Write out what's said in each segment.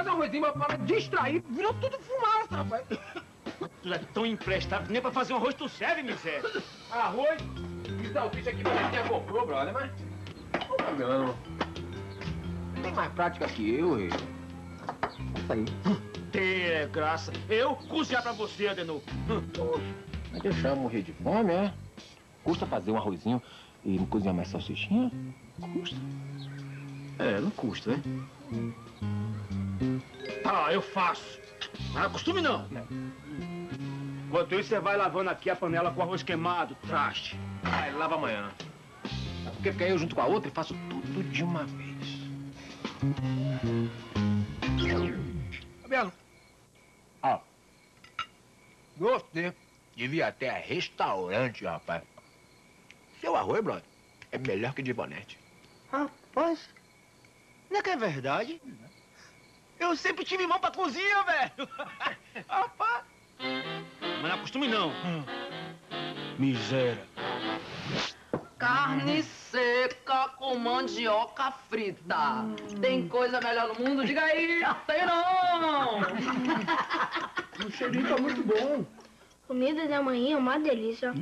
fazer um arrozinho para distrair, virou tudo fumaça, rapaz. Tu é tão emprestado que nem pra fazer um arroz tu serve, miséria. Arroz? E salsicha aqui pra gente já comprou, brother, mas... Ô, não. Tem mais prática que eu, Rei. Isso aí. Ter graça. Eu cozinhar pra você, Adenor. Poxa, mas deixar morrer de fome, é? Custa fazer um arrozinho e não cozinhar mais salsichinha? Custa. É, não custa, né? Ah, eu faço. Não acostume não. Enquanto isso, você vai lavando aqui a panela com arroz queimado, traste. Vai, lava amanhã. Porque fica eu junto com a outra e faço tudo de uma vez. Fabiano. Ó. Gostei. Devia ter restaurante, rapaz. Seu arroz, brother, é melhor que de Bonete. Rapaz, não é que é verdade? Eu sempre tive mão pra cozinha, velho. Rapaz. Mas não acostume não. Miséria. Carne seca com mandioca frita. Tem coisa melhor no mundo? Diga aí. Tem não. O cheirinho tá muito bom. Comida da manhã é uma delícia.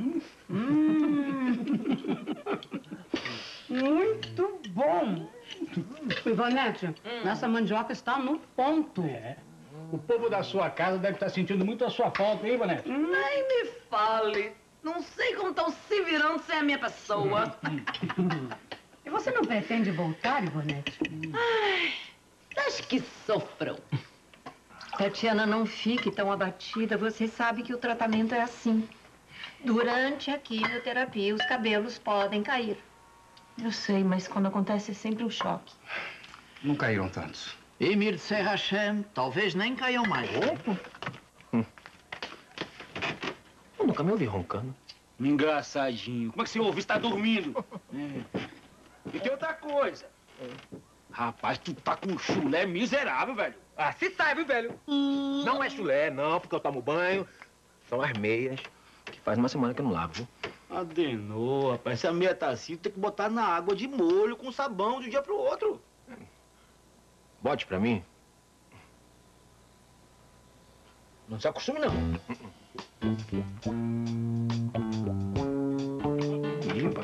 Muito bom. Ivonete, essa mandioca está no ponto. É. O povo da sua casa deve estar sentindo muito a sua falta, hein, Ivonete? Nem me fale. Não sei como estão se virando sem a minha pessoa. E você não pretende voltar, Ivonete? Ai, acho que sofram. Tatiana, não fique tão abatida. Você sabe que o tratamento é assim. Durante a quimioterapia, os cabelos podem cair. Eu sei, mas quando acontece é sempre um choque. Não caíram tantos. Emir Serra Hashem, talvez nem caiam mais. Eu nunca me ouvi roncando. Engraçadinho. Como é que você ouve? Você tá dormindo. E tem outra coisa. Rapaz, tu tá com um chulé miserável, velho. Ah, se sabe, velho. Não é chulé, não, porque eu tomo banho. São as meias, que faz uma semana que eu não lavo, viu? Adenor, rapaz, se a meia tá assim, tem que botar na água de molho com sabão de um dia pro outro. Bote pra mim. Não se acostume, não. Limpa.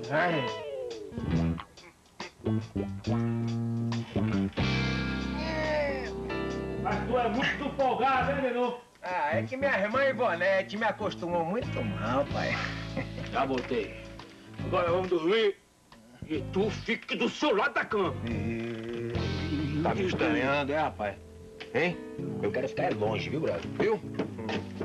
Mas tu é muito folgado, hein, Adenor? Ah, é que minha irmã Ivonete me acostumou muito mal, pai. Já botei. Agora vamos dormir. E tu fique do seu lado da cama. Tá me estranhando, é, rapaz? Hein? Eu quero ficar longe, viu, brother? Viu?